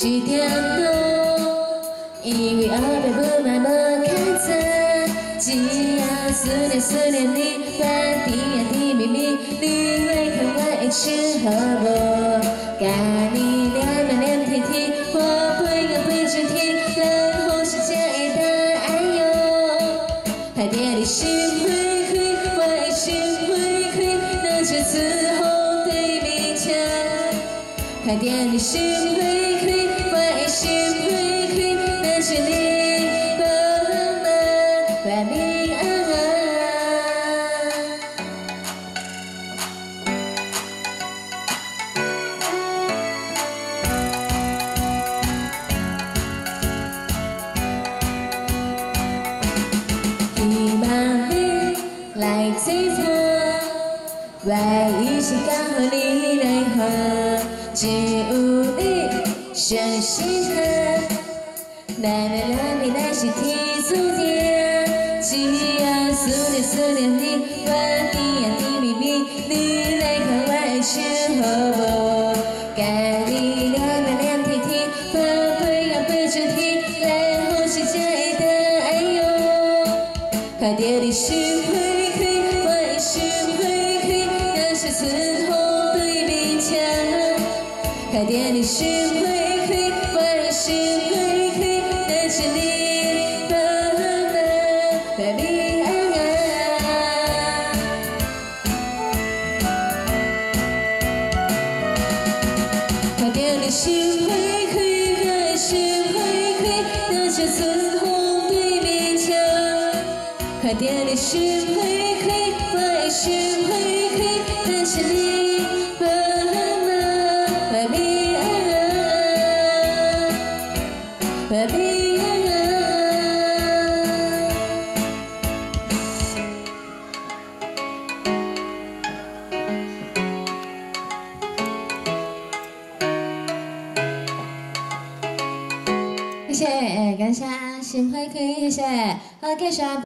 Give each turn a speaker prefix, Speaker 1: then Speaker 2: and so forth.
Speaker 1: 一点多，因为后壁不嘛无较早，只要思念你，我甜啊甜蜜蜜，你会看我的手好无？甲你黏甜甜，我陪我陪上天，然后是才会当爱哟。海底的心花开，我的心花开，那就伺候对面墙。海底的心花开，我的心花开，那是你帮忙把你爱。 来做伴，我已是刚好你来看，只有你上适合。咱是天注定，只要思念你，我甜啊甜蜜蜜，你来看我的手好无？甲你黏甜甜，我陪上天，然后是才会当爱哟。看到你心花。 伺候对面墙，看到你心花开，我的心花开，那是你帮忙把你爱。看到你心花开，我的心花开，那就伺候对面墙，看到你心花开，我的心花开。 但是你帮忙把你爱，把你爱。谢谢，感谢心花开，谢谢，好，继续。